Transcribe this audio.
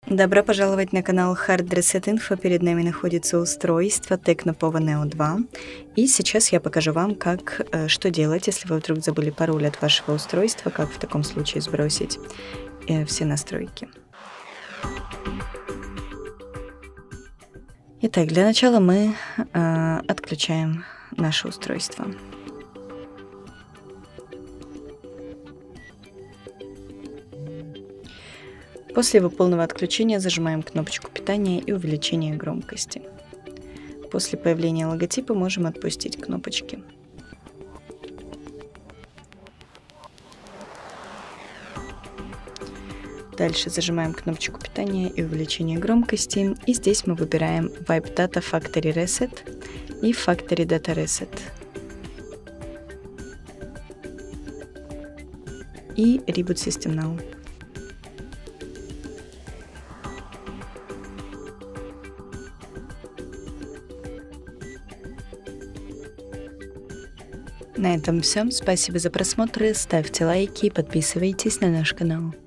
Добро пожаловать на канал Hard Reset Info. Перед нами находится устройство Tecno Neo 2. И сейчас я покажу вам, что делать, если вы вдруг забыли пароль от вашего устройства, как в таком случае сбросить все настройки. Итак, для начала мы отключаем наше устройство. После его полного отключения зажимаем кнопочку питания и увеличения громкости. После появления логотипа можем отпустить кнопочки. Дальше зажимаем кнопочку питания и увеличения громкости. И здесь мы выбираем Wipe Data Factory Reset и Factory Data Reset. И Reboot System Now. На этом все. Спасибо за просмотр. Ставьте лайки и подписывайтесь на наш канал.